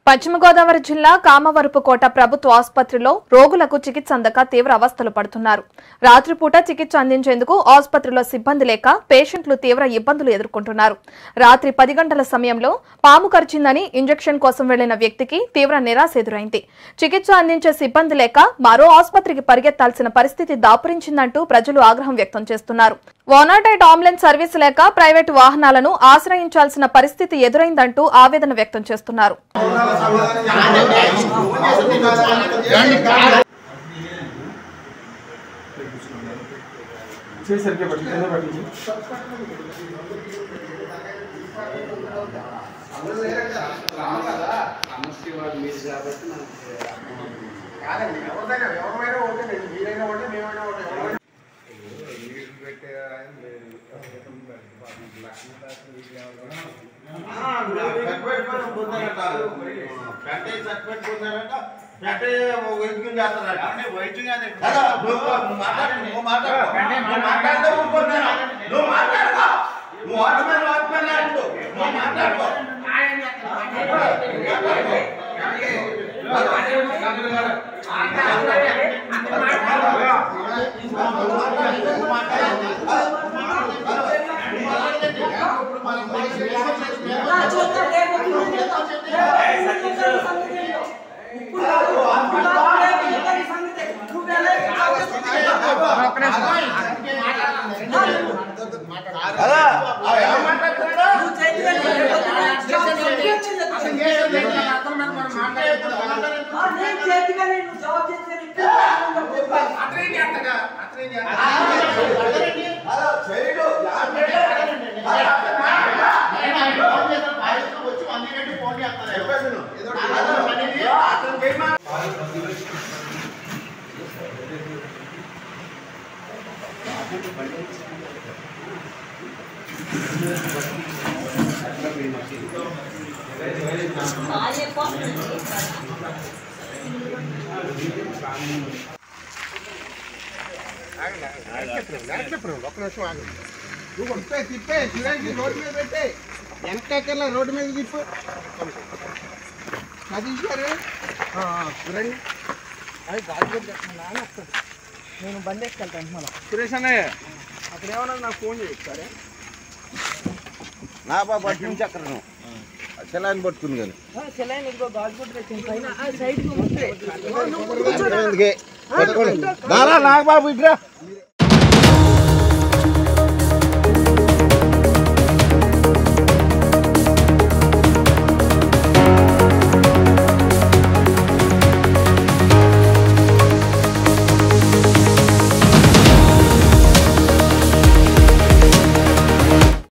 పశ్చిమ గోదావరి జిల్లా కామవరపుకోట ప్రభుత్వ ఆసుపత్రిలో రోగులకు చికిత్స అందక తీవ్ర అవస్థలు పడుతున్నారు. రాత్రిపూట చికిత్స అందించేందుకు ఆసుపత్రిలో సిబ్బంది లేక పేషెంట్లు తీవ్ర ఇబ్బందులు ఎదుర్కొంటున్నారు. రాత్రి 10 గంటల సమయంలో పాము కరిచిందని ఇంజెక్షన్ కోసం వెళ్లిన వ్యక్తికి తీవ్ర నిరాశ ఎదురైంది. చికిత్స అందించే సిబ్బంది లేక మరో ఆసుపత్రికి పరిగెత్తాల్సిన పరిస్థితి దాపురించిందంటూ ప్రజలు ఆగ్రహం వ్యక్తం చేస్తున్నారు. 108 అంబులెన్స్ సర్వీసు లేక ప్రైవేటు వాహనాలను ఆశ్రయించాల్సిన పరిస్థితి ఎదురైందంటూ ఆవేదన వ్యక్తం చేస్తున్నారు. రోడ్డు మీద తిప్పు నేను బండి ఎక్కెళ్తాను మన సురేష్ అన్నయ్య అక్కడ ఏమన్నా నాకు ఫోన్ చేయొచ్చారే నా బాబా నుంచి అక్కడ సెలైన్ పట్టుకుంది కానీ సెలైన్ ఇదిగో గాజుగుడ్డ తెచ్చింది పైన సైడ్ నాగబాబు ఇట్రా